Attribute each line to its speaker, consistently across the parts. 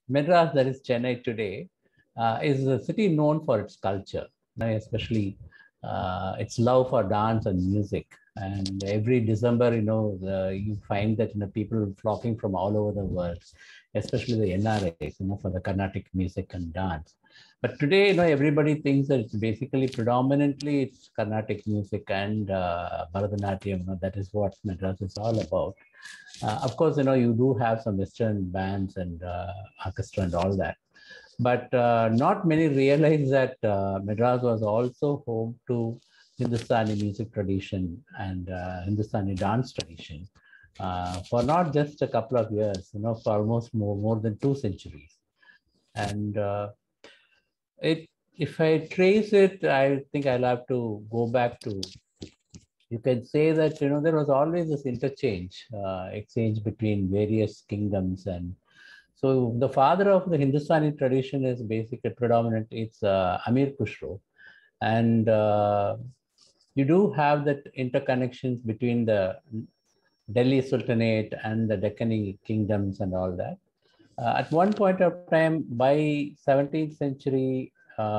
Speaker 1: Madras, that is Chennai today, is a city known for its culture, especially its love for dance and music. And every December, you find that people flocking from all over the world, especially the NRAs, for the Carnatic music and dance. But today, everybody thinks that it's basically predominantly it's Carnatic music and Bharatanatyam. That is what Madras is all about. Of course, you do have some Western bands and orchestra and all that, but not many realize that Madras was also home to Hindustani music tradition and Hindustani dance tradition for not just a couple of years, for almost more than 2 centuries. And if I trace it, I think I'll have to go back to, you can say that there was always this exchange between various kingdoms. And so the father of the Hindustani tradition is basically predominant. It's Amir Khusro, and you do have that interconnections between the Delhi Sultanate and the Deccani kingdoms and all that. At one point of time, by 17th century,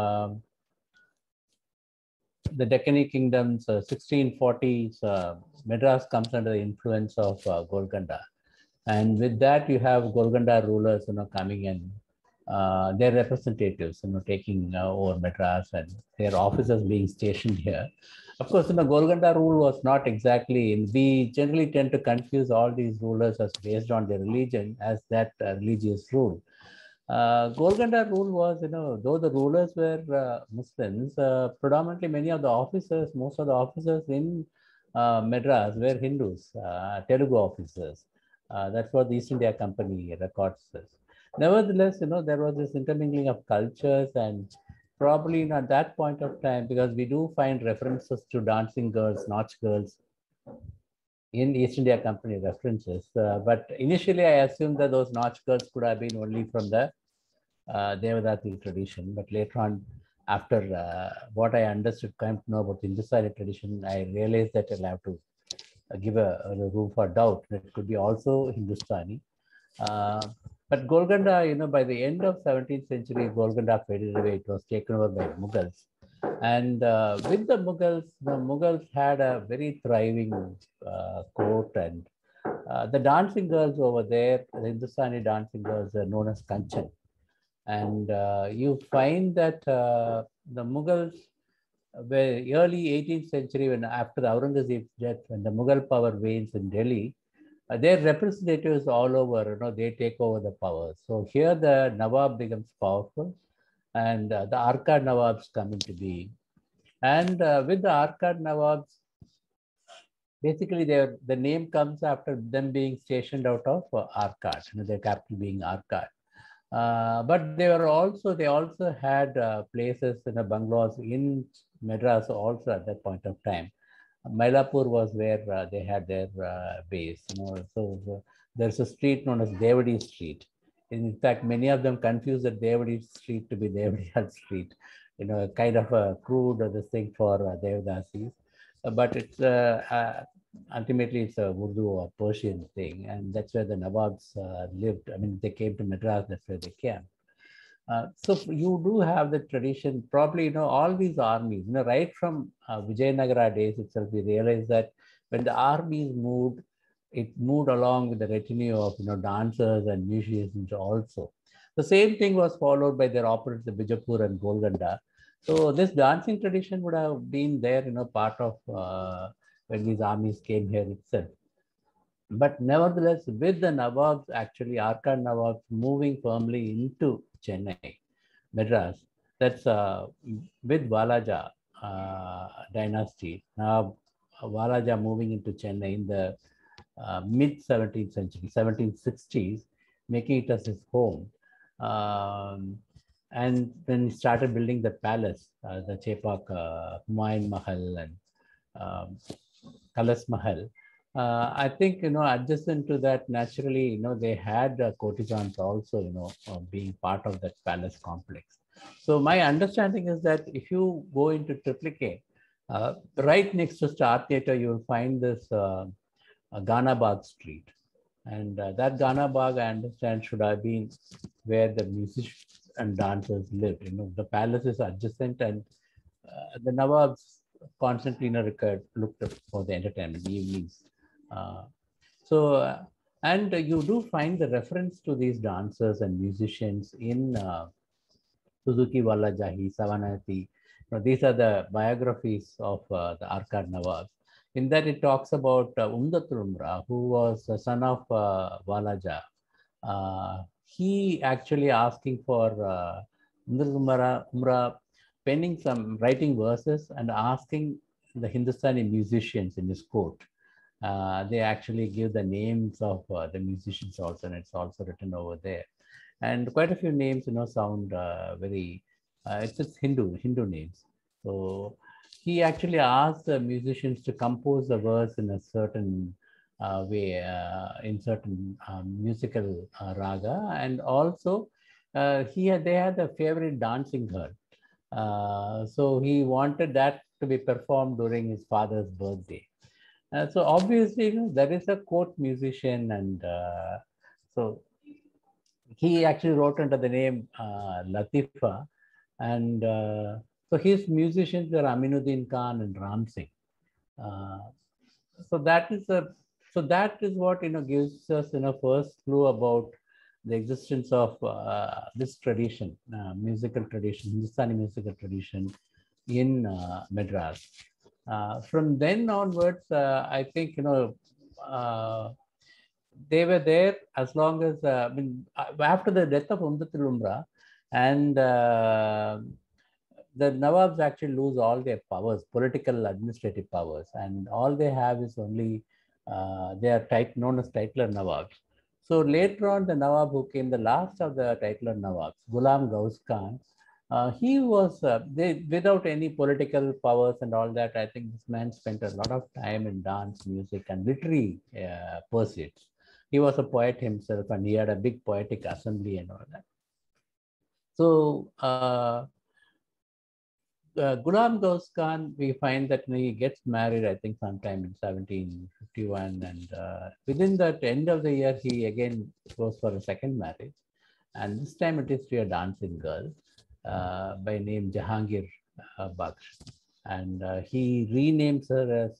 Speaker 1: the Deccani kingdoms, 1640s, Madras comes under the influence of Golconda. And with that, you have Golconda rulers, coming in, their representatives, taking over Madras and their officers being stationed here. Of course, Golconda rule was not exactly, we generally tend to confuse all these rulers as based on their religion as that religious rule. Golconda rule was, though the rulers were Muslims, predominantly most of the officers in Madras were Hindus, Telugu officers. That's what the East India Company records says. Nevertheless, there was this intermingling of cultures, and probably at that point of time, because we do find references to dancing girls, Nautch girls in East India Company references. But initially, I assumed that those Nautch girls could have been only from the Devadati tradition. But later on, after what I understood, came to know about the Hindustani tradition, I realized that I'll have to give a room for doubt that it could be also Hindustani. But Golconda, by the end of 17th century, Golconda faded away. It was taken over by Mughals. And with the Mughals had a very thriving court, and the dancing girls over there, the Hindustani dancing girls are known as Kanchan. And you find that the Mughals, were early 18th century, when after Aurangzeb's death, when the Mughal power wanes in Delhi, their representatives all over, they take over the power. So here the Nawab becomes powerful, and the Arcad Nawabs come into being. And with the Arcad Nawabs, basically the name comes after them being stationed out of Arcad, their capital being Arcad. But they also had places in the bungalows in Madras also at that point of time. Mylapore was where they had their base. So there's a street known as Devadi Street. In fact, many of them confuse the Devadi Street to be Devadiyal Street. Kind of a crude this thing for Devadasis. But it's ultimately it's a Urdu or Persian thing, and that's where the Nawabs lived. I mean, they came to Madras. That's where they came. So you do have the tradition, probably, all these armies, right from Vijayanagara days itself, we realized that when the armies moved, it moved along with the retinue of, dancers and musicians also. The same thing was followed by their opponents, the Bijapur and Golconda. So this dancing tradition would have been there, part of when these armies came here itself. But nevertheless, with the Nawabs, actually, Arcad Nawabs moving firmly into Chennai, Madras, that's with Valaja dynasty. Now, Valaja moving into Chennai in the mid 17th century, 1760s, making it as his home. And then started building the palace, the Chepak Humayun Mahal and Kalas Mahal. I think, adjacent to that, naturally, they had courtesans also, being part of that palace complex. So my understanding is that if you go into Triplicate, right next to Star Theatre, you'll find this Ghanabad Street. And that Ghana Bagh, I understand, should have been where the musicians and dancers lived. The palace is adjacent, and the Nawabs constantly, looked up for the entertainment evenings. Uh, so, and you do find the reference to these dancers and musicians in Suzuki Wallajahi, Savanati. These are the biographies of the Arcad Nawabs. In that, it talks about Umdatul Umra, who was the son of Walaja. He actually asking for Umdatul Umra penning some, writing verses and asking the Hindustani musicians in his court. They actually give the names of the musicians also, and it's also written over there. And quite a few names, sound very, it's just Hindu names. So he actually asked the musicians to compose the verse in a certain way, in certain musical raga, and also they had a favorite dancing girl. So he wanted that to be performed during his father's birthday. So obviously, there is a court musician, and so he actually wrote under the name Latifa, and so his musicians were Aminuddin Khan and Ram Singh. Uh, so that is a that is what gives us first clue about the existence of this tradition, musical tradition, Hindustani musical tradition in Madras. From then onwards, I think uh, they were there as long as after the death of Umdatul Umra, and the Nawabs actually lose all their powers, political, administrative powers, and all they have is only they are known as titular Nawabs. So later on, the Nawab who came, the last of the titular Nawabs, Ghulam Ghaus Khan, he was without any political powers and all that. I think this man spent a lot of time in dance, music, and literary pursuits. He was a poet himself, and he had a big poetic assembly and all that. So Ghulam Ghaus Khan, we find that he gets married, I think, sometime in 1751. And within that end of the year, he again goes for a second marriage. And this time it is to a dancing girl by name Jahangir Baksh. And he renames her as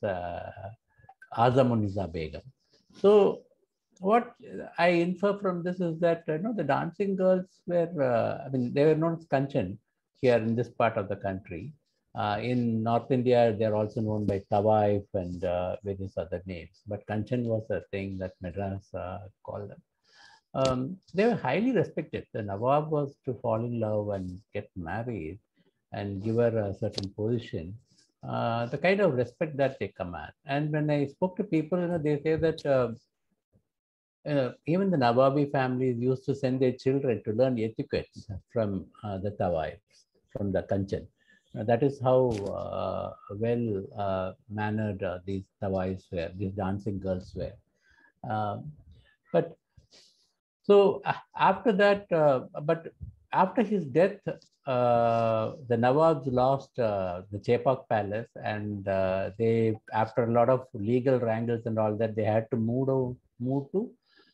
Speaker 1: Azamuniza Begum. So what I infer from this is that the dancing girls were, they were known as Kanchan here in this part of the country. In North India, they're also known by Tawaif and various other names. But Kanchan was a thing that Madras called them. They were highly respected. The Nawab was to fall in love and get married and give her a certain position. The kind of respect that they command. And when I spoke to people, they say that even the Nawabi families used to send their children to learn etiquette from the Tawaifs, from the Kanchan. That is how well mannered these Tawaifs were, these dancing girls were. But so after that, but after his death, the Nawabs lost the Chepak Palace, and they, after a lot of legal wrangles and all that, they had to move to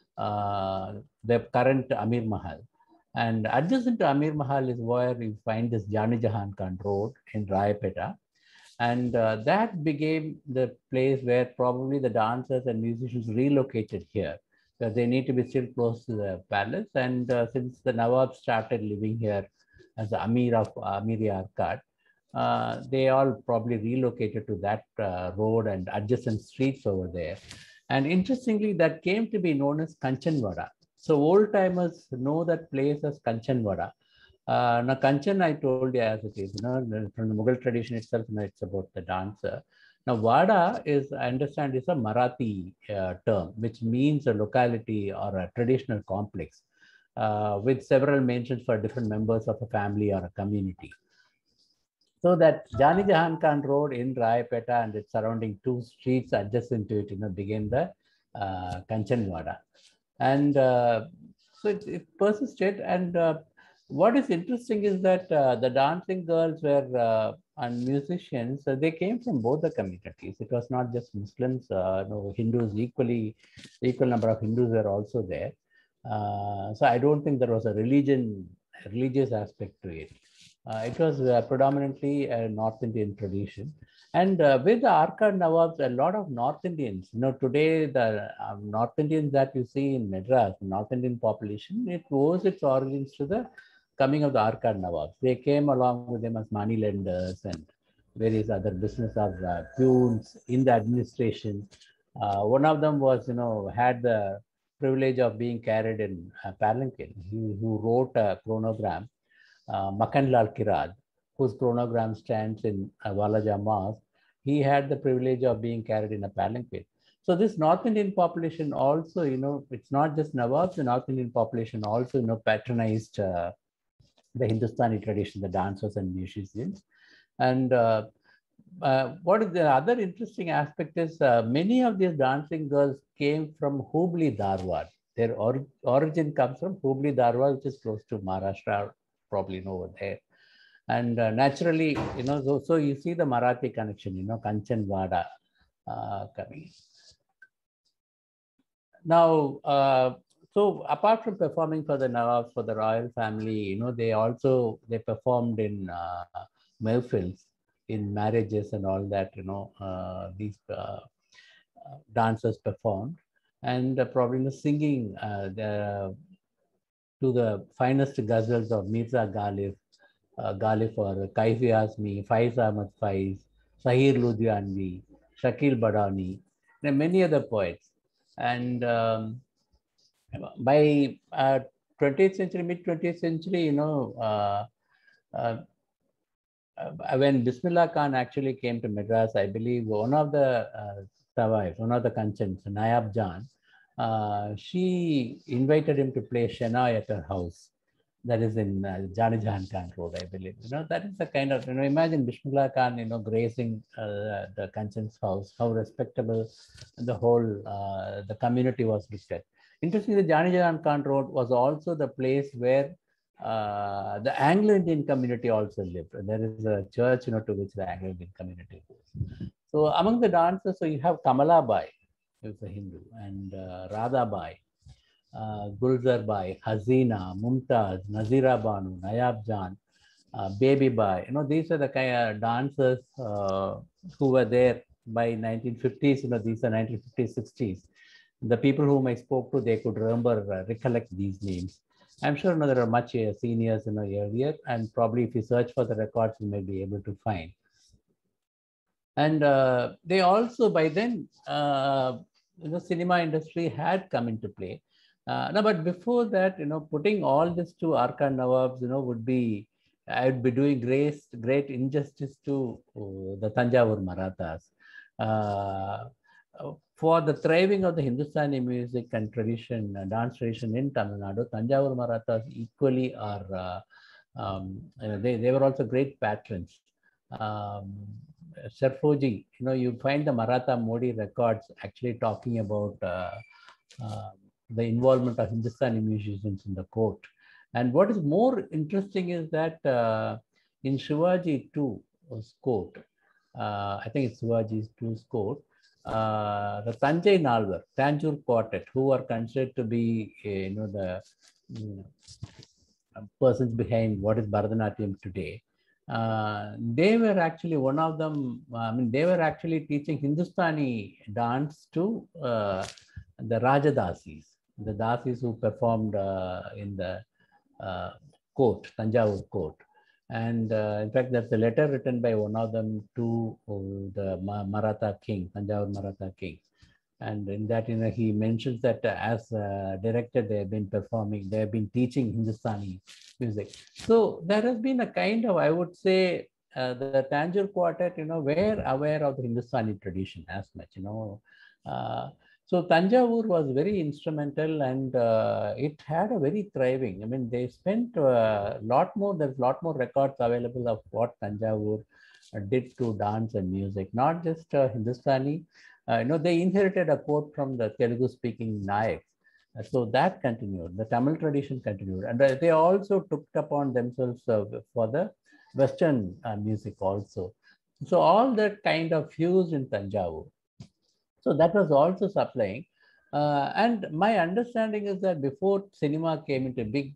Speaker 1: the current Amir Mahal. And adjacent to Amir Mahal is where you find this Jani Jahan Khan Road in Rayapeta. And that became the place where probably the dancers and musicians relocated here, because they need to be still close to the palace. And since the Nawab started living here as the Amir of Amiri Arcad, they all probably relocated to that road and adjacent streets over there. And interestingly, that came to be known as Kanchanwada. So old timers know that place as Kanchanwada. Now, Kanchan, I told you as it is, from the Mughal tradition itself, it's about the dancer. Now, Wada is, I understand, is a Marathi term, which means a locality or a traditional complex with several mentions for different members of a family or a community. So that Jani Jahan Khan Road in Rayapeta and its surrounding two streets adjacent to it, begin the Kanchanwada. And so it persisted. And what is interesting is that the dancing girls were and musicians, they came from both the communities. It was not just Muslims, Hindus equal number of Hindus were also there. So I don't think there was a religious aspect to it. It was predominantly a North Indian tradition. And with the Arcad Nawabs, a lot of North Indians, today the North Indians that you see in Madras, North Indian population, it owes its origins to the coming of the Arcad Nawabs. They came along with them as money lenders and various other business of peons in the administration. One of them was, had the privilege of being carried in palanquin. Who wrote a chronogram, Makanlal Kirad, whose chronogram stands in Walaja Mosque. He had the privilege of being carried in a palanquin. So this North Indian population also, it's not just Nawabs, the North Indian population also, patronized the Hindustani tradition, the dancers and musicians. And what is the other interesting aspect is many of these dancing girls came from Hubli, Dharwad. Their origin comes from Hubli, Dharwad, which is close to Maharashtra, probably over there. And naturally, so you see the Marathi connection, Kanchan Vada coming. Now, so apart from performing for the Nawabs, for the royal family, they performed in mehfils, in marriages and all that, these dancers performed, and probably singing to the finest ghazals of Mirza Ghalib or Kaifi Azmi, Faiz Ahmad Faiz, Sahir Ludhianvi, Shakil Badani, and many other poets. And by 20th century, mid 20th century, when Bismillah Khan actually came to Madras, I believe one of the Tawais, one of the Kanchans, Nayab Jan, she invited him to play Shehnai at her house. That is in Jani Jahan Khan Road, I believe. That is the kind of, imagine Bismillah Khan, gracing the Kanchan's house, how respectable the whole, the community was looked at. Interestingly, the Jani Jahan Khan Road was also the place where the Anglo-Indian community also lived. There is a church, to which the Anglo-Indian community goes. So among the dancers, so you have Kamala Bai, who's a Hindu, and Radha Bai, Gulzar Bai, Hazina, Mumtaz, Nazira Banu, Nayab Jan, Baby Bai. These are the kind of dancers who were there by 1950s. These are 1950s, 60s. The people whom I spoke to, they could remember, recollect these names. I'm sure there are much seniors earlier, and probably if you search for the records, you may be able to find. And they also, by then, cinema industry had come into play. No, but before that, putting all this to Arcad Nawabs, would be, I would be doing great injustice to the Tanjavur Marathas. For the thriving of the Hindustani music and tradition, dance tradition in Tamil Nadu, Tanjavur Marathas equally are, they were also great patrons. Sarfoji, you find the Maratha Modi records actually talking about the involvement of Hindustani musicians in the court. And what is more interesting is that in Shivaji II's court, I think it's Shivaji II's court, the Tanjai Nalvar, Tanjore Quartet, who are considered to be, the persons behind what is Bharatanatyam today. They were actually one of them. They were actually teaching Hindustani dance to the Rajadasis, the Dasis who performed in the court, Tanjavur court. And in fact, there's a letter written by one of them to the Maratha king, Tanjavur Maratha king. And in that, he mentions that as a director, they have been performing, they have been teaching Hindustani music. So there has been a kind of, I would say, the Tanjore Quartet, were aware of the Hindustani tradition as much, So Tanjavur was very instrumental, and it had a very thriving. They spent a lot more, there's a lot more records available of what Tanjavur did to dance and music, not just Hindustani. They inherited a quote from the Telugu-speaking Nayaks. So that continued, the Tamil tradition continued. And they also took upon themselves for the Western music also. So all that kind of fused in Tanjavur. So that was also supplying. And my understanding is that before cinema came into big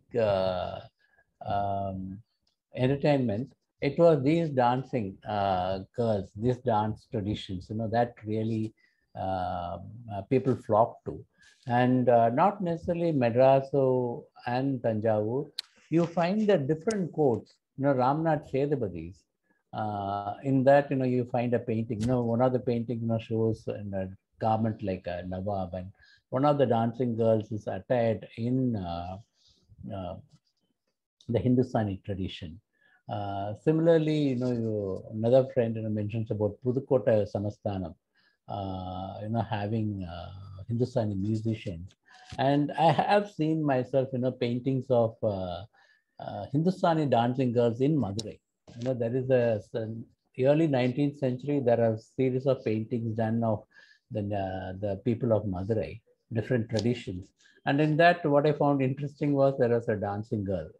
Speaker 1: um, entertainment, it was these dancing girls, these dance traditions, that really people flocked to. And not necessarily Madraso and Tanjavur, you find the different courts, Ramnath Sethupathis. In that, you find a painting, one of the painting, shows in a garment like a Nawab, and one of the dancing girls is attired in uh, the Hindustani tradition. Similarly, another friend mentions about Pudukota Samasthanam, having Hindustani musicians. And I have seen myself, paintings of Hindustani dancing girls in Madurai. There is an early 19th century, there are a series of paintings done of the people of Madurai, different traditions. And in that, what I found interesting was there was a dancing girl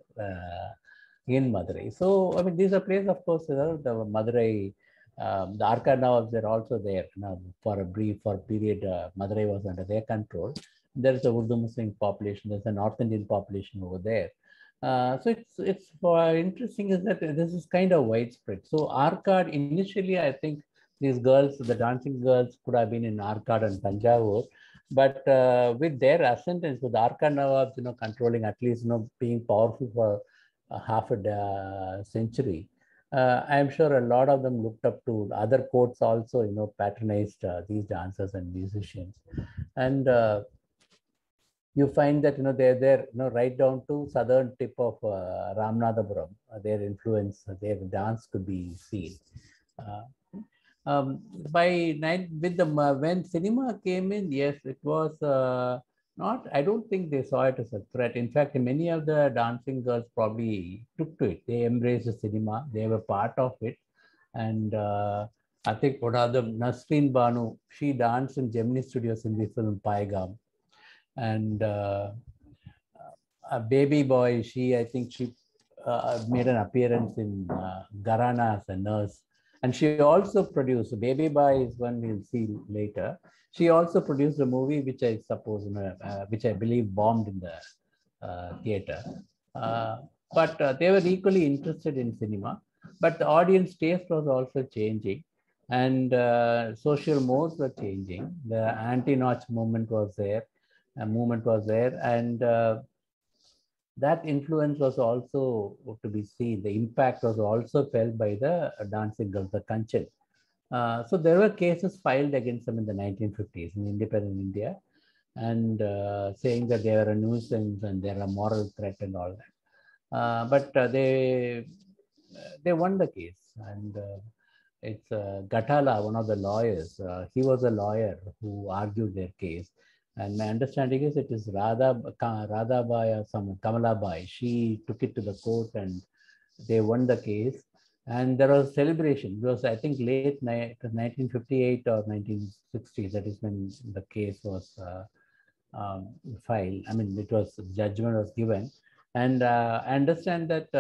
Speaker 1: in Madurai. So, I mean, these are places, of course, the Madurai, the Arka Nawabs, they're also there. For a period, Madurai was under their control. There's a Urdu Muslim population, there's a North Indian population over there. So it's interesting is that this is kind of widespread. So Arcad initially, I think these girls, the dancing girls, could have been in Arcad and Tanjavur, but with their ascendance, with Arcad Nawabs, controlling at least, being powerful for half a century. I'm sure a lot of them looked up to other courts also, patronized these dancers and musicians. And you find that they're there right down to southern tip of Ramanathapuram. Their influence, their dance could be seen. Uh, by night with the when cinema came in, yes, it was not. I don't think they saw it as a threat. In fact, many of the dancing girls probably took to it. They embraced the cinema. They were part of it, and I think one of the Nasreen Banu, she danced in Gemini Studios in the film Paigam, and a baby boy, I think she made an appearance in Garana as a nurse. And she also produced, Baby Boy is one we'll see later. She also produced a movie, which I suppose, which I believe bombed in the theater. But they were equally interested in cinema. But the audience taste was also changing. And social modes were changing. The anti-notch movement was there. And that influence was also to be seen. The impact was also felt by the dancing girls, the Kanchan. So there were cases filed against them in the 1950s in independent India, and saying that they were a nuisance and they're a moral threat and all that. But they won the case, and it's Gatala, one of the lawyers. He was a lawyer who argued their case. And my understanding is it is Radhabai or some Kamalabai. She took it to the court and they won the case. And there was celebration. It was, I think, late 1958 or 1960. That is when the case was filed. I mean, judgment was given. And I understand that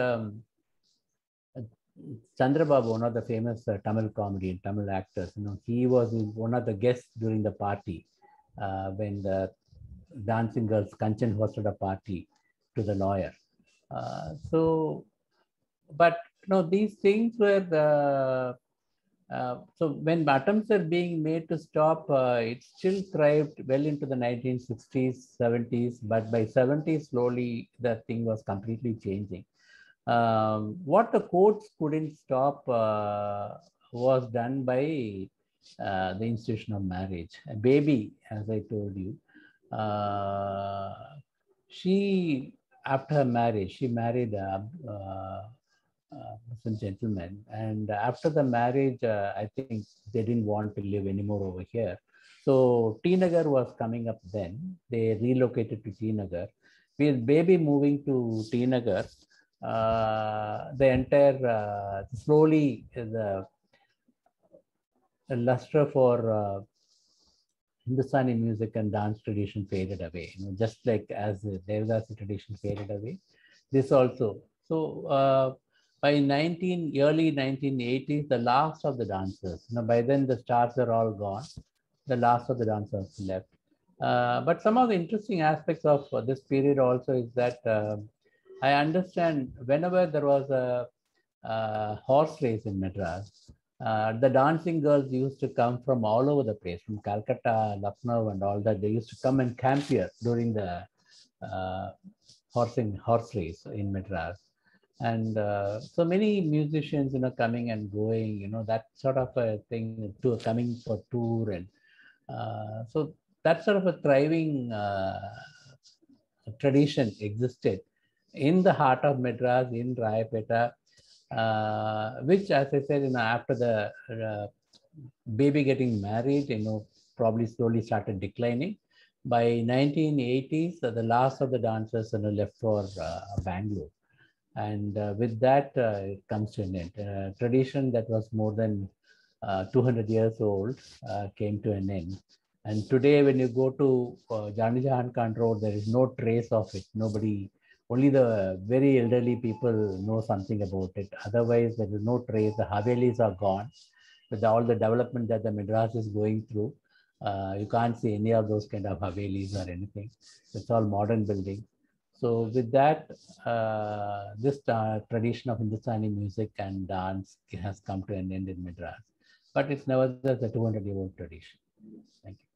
Speaker 1: Chandrababu, one of the famous Tamil comedian, Tamil actors, he was one of the guests during the party when the dancing girls, Kanchan hosted a party to the lawyer. But these things were so when attempts are being made to stop, it still thrived well into the 1960s, 70s, but by 70s, slowly the thing was completely changing. What the courts couldn't stop was done by the institution of marriage. A baby, as I told you, she, after her marriage, she married a Muslim gentleman. And after the marriage, I think they didn't want to live anymore over here. So T Nagar was coming up then. They relocated to T Nagar. With baby moving to T Nagar, the entire slowly the luster for Hindustani music and dance tradition faded away. Just like as the Devdasi tradition faded away, this also. So By early 1980s, the last of the dancers, by then the stars are all gone. The last of the dancers left. But some of the interesting aspects of this period also is that I understand whenever there was a horse race in Madras, the dancing girls used to come from all over the place, from Calcutta, Lucknow, and all that. They used to come and camp here during the uh, horse race in Madras. And so many musicians, coming and going, that sort of a thing, to coming for tour. And so that sort of a thriving tradition existed in the heart of Madras, in Rayapeta, which, as I said, after the baby getting married, probably slowly started declining. By 1980s, the last of the dancers left for Bangalore. And with that, it comes to an end. Tradition that was more than 200 years old came to an end. And today, when you go to Jani Jahan Khan Road, there is no trace of it. Nobody, only the very elderly people know something about it. Otherwise, there is no trace. The Havelis are gone. With all the development that the Madras is going through, you can't see any of those kind of Havelis or anything. It's all modern building. So with that, this tradition of Hindustani music and dance has come to an end in Madras. But it's nevertheless a 200-year-old tradition. Thank you.